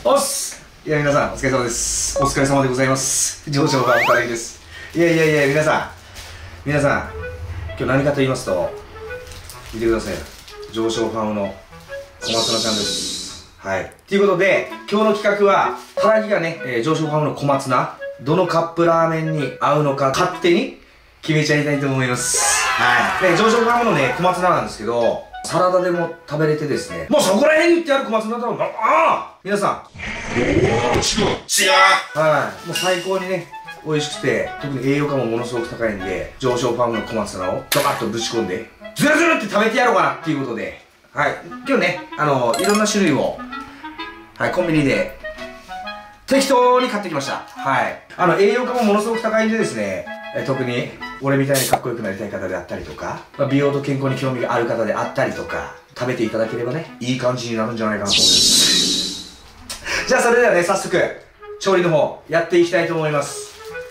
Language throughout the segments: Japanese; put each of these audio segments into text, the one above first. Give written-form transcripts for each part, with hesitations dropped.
おっす。いや、皆さん、お疲れ様です。お疲れ様でございます。上昇ファームからいです。いや、皆さん、今日何かと言いますと、見てください。上昇ファームの小松菜ちゃんです。はい。ということで、今日の企画は、唐木がね、上昇ファームの小松菜、どのカップラーメンに合うのか、勝手に決めちゃいたいと思います。はい。で、上昇ファームのね、小松菜なんですけど、サラダでも食べれてですね、もうそこら辺に売ってある小松菜だろうな。皆さん。違うはい。もう最高にね、美味しくて、特に栄養価もものすごく高いんで、上昇ファームの小松菜をドカッとぶち込んで、ズルズルって食べてやろうかなっていうことで、はい。今日ね、いろんな種類を、はい、コンビニで、適当に買ってきました。はい。栄養価もものすごく高いんでですね、特に、俺みたいにかっこよくなりたい方であったりとか、美容と健康に興味がある方であったりとか、食べていただければね、いい感じになるんじゃないかなと思います。じゃあそれではね、早速、調理の方、やっていきたいと思います。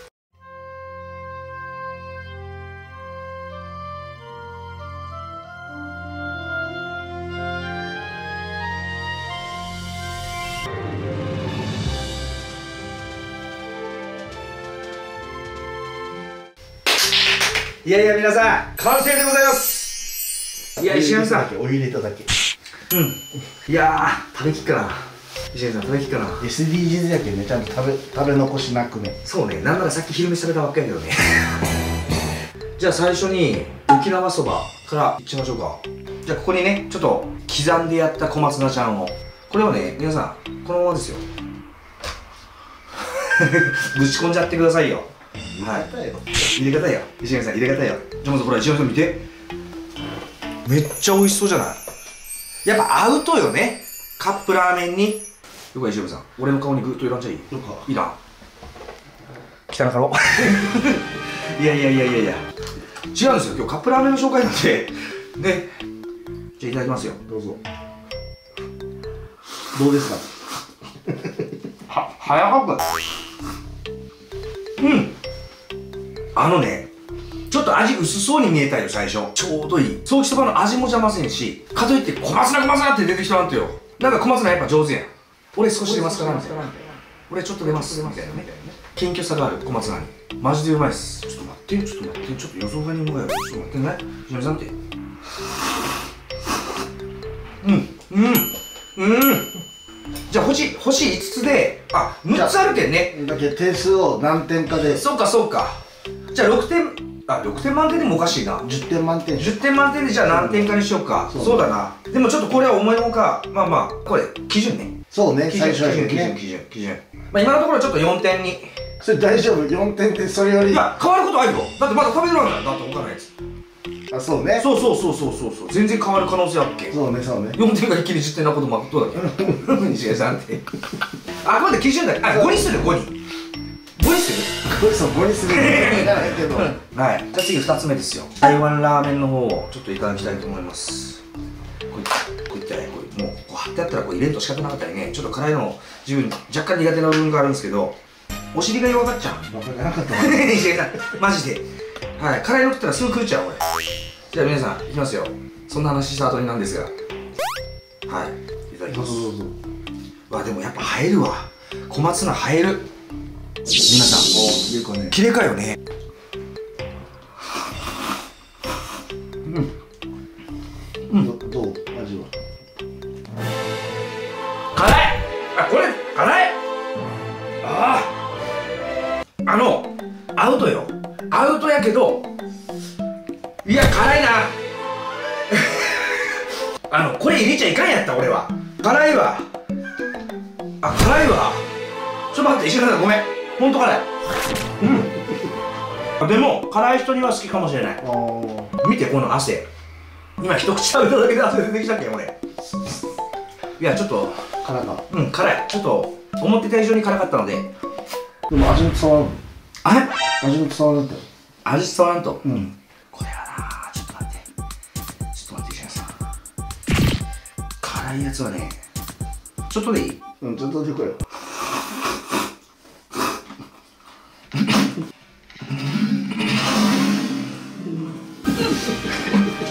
いや皆さん、完成でございます。いや、石上さん。 お湯入れただけ。 うん。いやー、食べきっかな。石上さん、食べきっかな。 SDGs やけんね、ちゃんと食べ残しなくね。 そうね、なんならさっき昼飯食べたばっかりだけどね。じゃあ最初に、沖縄そばからいっちゃいましょうか。じゃあここにね、ちょっと刻んでやった小松菜ちゃんを。これをね、皆さん、このままですよ。ぶち込んじゃってくださいよ。はい、入れ方よ。石上さん、入れ方よ。じゃあまずほら、石上さん見て。めっちゃ美味しそうじゃない。やっぱ合うとよね、カップラーメンに。よか石上さん、俺の顔にグッといらんちゃいい。いらん。汚かろ。いや違うんですよ、今日カップラーメンの紹介なんで。ね。じゃあいただきますよ。 どうぞ。どうですか。 早かった。うん。ちょっと味薄そうに見えたよ、最初。ちょうどいい。ソーキそばの味も邪魔せんし、かといって小松菜って出てきたなんてよ。なんか小松菜やっぱ上手やん。俺少し出ますからみたいな。俺ちょっと出ますみたいなね。謙虚さがある小松菜に。マジでうまいっす。ちょっと待って、ちょっと予想外にうまいよ。ちょっと待ってね。ひなみさんって。じゃあ星5つで、6つあるけんね。 だけ点数を何点かで。 そうか。じゃあ6点満点でもおかしいな。 10点満点。 10点満点でじゃあ何点かにしようか。そうだな。でもちょっとこれは思いのほか、これ、基準ね。 そうね、 最初は基準。今のところちょっと4点に。 それ大丈夫 ?4 点ってそれより。 いや、変わることあるよ。だってまだ食べるわけだ。だって他のやつ。 あ、そうね。 そう。全然変わる可能性あるっけ。 そうね。 4点が一気に10点なこともどうだっけ。西江さんって。あ、これで基準だよ。5にする、5に。5にする。 5にする。 はい。じゃあ次2つ目ですよ。台湾ラーメンの方をちょっといただきたいと思います。こういったね、もう貼ってあったら入れると仕方なかったりね、ちょっと辛いの自分若干苦手な部分があるんですけど、お尻が弱かっちゃう。 分からなかったわ。 西江さん、マジで。はい、辛いの食ったらすぐ食っちゃう、俺。じゃあ皆さん、いきますよ。そんな話した後になんですが。はい、いただきます。 どうぞ。 わ、でもやっぱ映えるわ。小松菜映える。皆さん、キレかよね。 どう味は。 辛い。これ辛い。アウトよ。アウトやけど、いや辛いな。これ入れちゃいかんやった、俺は。辛いわ。辛いわ。ちょっと待って、石原さん、ごめん。ほんと辛い。でも辛い人には好きかもしれない。見てこの汗。今一口食べただけで汗出てきたっけ、俺。いや、ちょっと辛か。 辛い。ちょっと思ってた以上に辛かったので。 でも味の伝わる。味の伝わるって。 味伝わらんと。これはな、ちょっと待って、石原さん。辛いやつはね、ちょっとでいい？ ちょっとでこれ。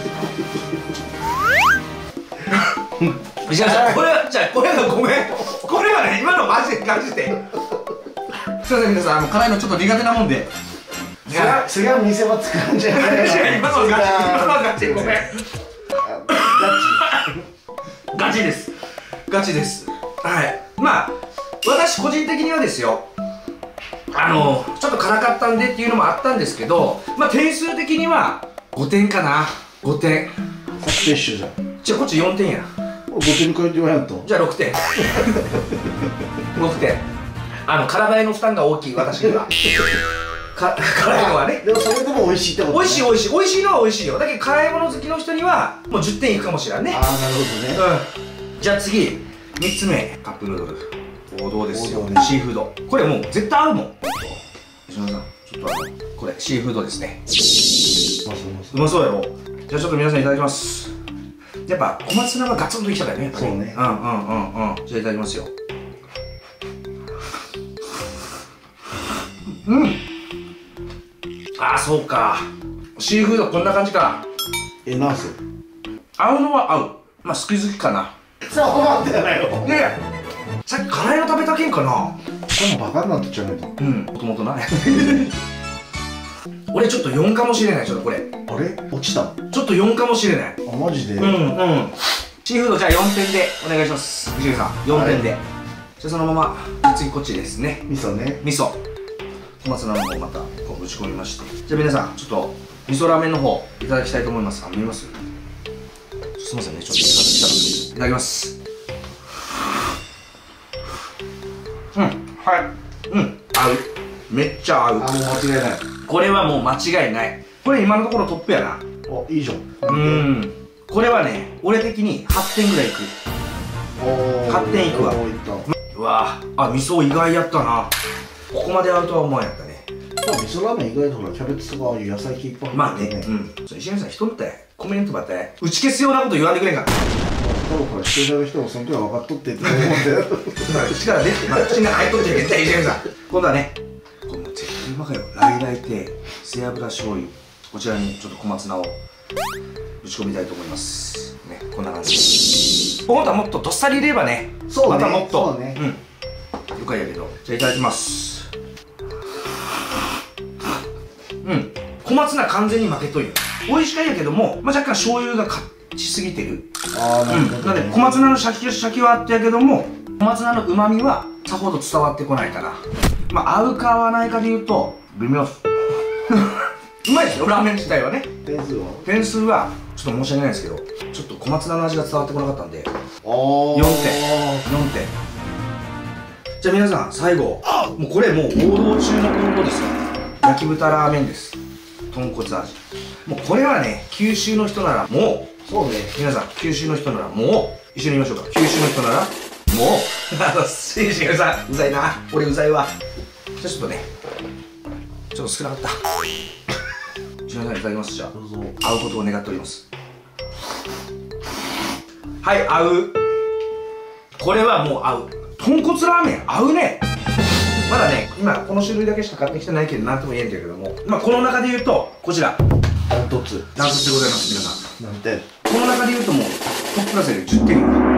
じゃあこれがごめん、ここれはね、今のマジでガチで。すいません皆さん、辛いのちょっと苦手なもんで。 それは見せ場作るんじゃないの。 今のはガチ、今のはガチ、ごめん。ガチです。ガチです。はい。まあ私個人的にはですよ、ちょっと辛かったんでっていうのもあったんですけど、まあ点数的には5点かな。5点。 さっきと一緒じゃん。 じゃあこっち4点や。 5点に超えてもらうと。 じゃあ6点。6点。体への負担が大きい私には。辛いのはね。 でもそれでも美味しいってことね。 美味しい美味しい美味しいのは美味しいよ。だけど辛いもの好きの人にはもう10点いくかもしれんね。 ああ、なるほどね。 うん。じゃあ次3つ目、カップヌードル。王道ですよ。 王道ね。 シーフード。これもう絶対合うもん。石村さん、ちょっとこれシーフードですね。うまそうやろ。じゃあちょっと皆さんいただきます。やっぱ小松菜がガツンときたからね。 そうね。 じゃあいただきますよ。ああ、そうか。シーフードこんな感じか。 なんすよ。 合うのは合う。まあ好き好きかな。 そうなんだよ。 ねえ、さっき辛いの食べたけんかな。 しかもバカになってっちゃうねと。 もともとな。俺ちょっと4かもしれない。ちょっとこれあれ落ちた。 ちょっと4かもしれない。 あ、マジで。 シーフードじゃあ4点でお願いします。藤井さん4点で。じゃあそのまま次こっちですね。 味噌ね。 味噌小松菜の方またこうぶち込みまして、じゃあ皆さんちょっと味噌ラーメンの方いただきたいと思います。見えます？すいませんね、ちょっといただきます。はい、合う。めっちゃ合う。 もう間違いない。 これはもう間違いない。これ今のところトップやな。 お、いいじゃん。 これはね、俺的に8点ぐらいいく。8点いくわ。うわぁ、味噌意外やったな。ここまで合うとは思わんやったね。 味噌ラーメン意外とほらキャベツとかああいう野菜系いっぱいまあね。石上さん人みたいコメントばったい打ち消すようなこと言わんでくれんか。 多分これ視聴者の人もその時は分かっとってって思うんだよ。 口から出て、まだ口が入っとって絶対石上さん。今度はね、これもう絶対うまかよ。ライライ亭背脂醤油、こちらにちょっと小松菜を打ち込みたいと思いますね。こんな感じ。本当はもっとどっさり入れればね、またもっとよかいやけど。じゃあいただきます。小松菜完全に負けとるよ。美味しかいやけども、まあ、若干醤油が勝ちすぎてる。なので小松菜のシャキシャキはあってやけども、小松菜の旨味はさほど伝わってこないかな。まあ合うか合わないかで言うと微妙っす。うまいですよ、ラーメン自体はね。点数はちょっと申し訳ないですけど、ちょっと小松菜の味が伝わってこなかったんで4点。じゃあ皆さん最後、もうこれもう王道中の王道ですよ。焼き豚ラーメンです。豚骨味。もうこれはね、九州の人ならもう、そうね、皆さん九州の人ならもう一緒に言いましょうか。九州の人ならもうしげるさんうざいな。俺うざいわ。じゃあちょっとね、ちょっと少なかった。しげるさんいただきます。じゃあ合うことを願っております。はい、合う。これはもう合う。豚骨ラーメン合うね。まだね、今この種類だけしか買ってきてないけど何とも言えんけれども、まあこの中で言うとこちらダントツでございます。皆さんなんてこの中で言うともうトップクラスで10点。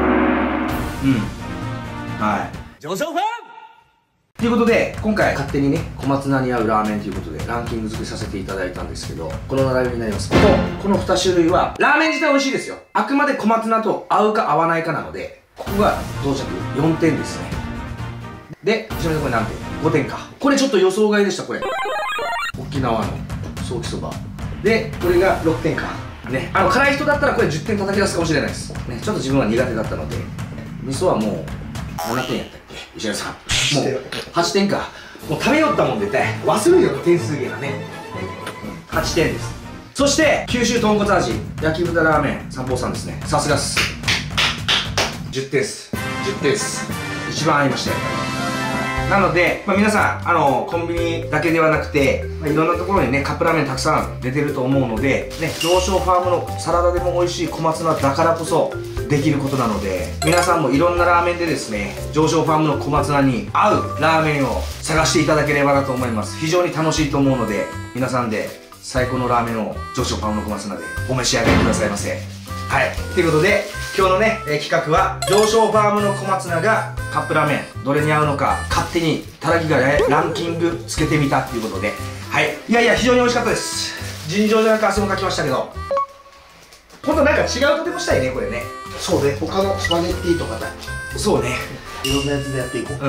はい、上昇ファンということで、今回勝手にね小松菜に合うラーメンということでランキング付けさせていただいたんですけど、この並びになります。この2種類はラーメン自体美味しいですよ。あくまで小松菜と合うか合わないかなので、ここが到着4点ですね。で、ちなみにこれ何点 ?5 点か。これちょっと予想外でした。これ沖縄のソーキそばで、これが6点かね。辛い人だったらこれ10点叩き出すかもしれないですね。ちょっと自分は苦手だったので、味噌はもう7点やったっけ石原さん。もう8点か。もう食べよったもん絶対忘れるよ、点数芸がね。8点です。そして九州豚骨味焼き豚ラーメン三宝さんですね。さすがっす。10点です。10点です。一番合いましたよ。なので、皆さんコンビニだけではなくて、いろんなところにねカップラーメンたくさん出てると思うのでね、上昇ファームのサラダでも美味しい小松菜だからこそできることなので、皆さんもいろんなラーメンでですね、上昇ファームの小松菜に合うラーメンを探していただければなと思います。非常に楽しいと思うので、皆さんで最高のラーメンを上昇ファームの小松菜でお召し上がりくださいませ。 はいということで今日のね、企画は上昇ファームの小松菜がカップラーメンどれに合うのか勝手にたらぎがランキングつけてみたっていうことで、はい、いやいや非常に美味しかったです。尋常じゃなく汗もかきましたけど、今度なんか違うとでもしたいねこれね。 そうね、他のスパゲッティとかだ。 そうね、 いろんなやつでやっていこう。 うん、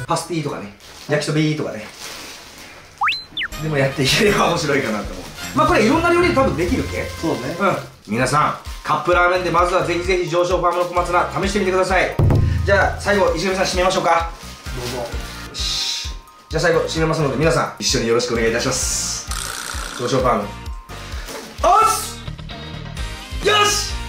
パスティとかね、焼きそびとかね、でもやっていければ面白いかなと思う。まあこれいろんな料理で多分できるっけ。 そうね。 うん、皆さんカップラーメンでまずはぜひぜひ上昇ファームの小松菜試してみてください。じゃあ最後石上さん締めましょうか。 どうぞ。 よし、じゃあ最後締めますので皆さん一緒によろしくお願いいたします。上昇ファームおっす、よし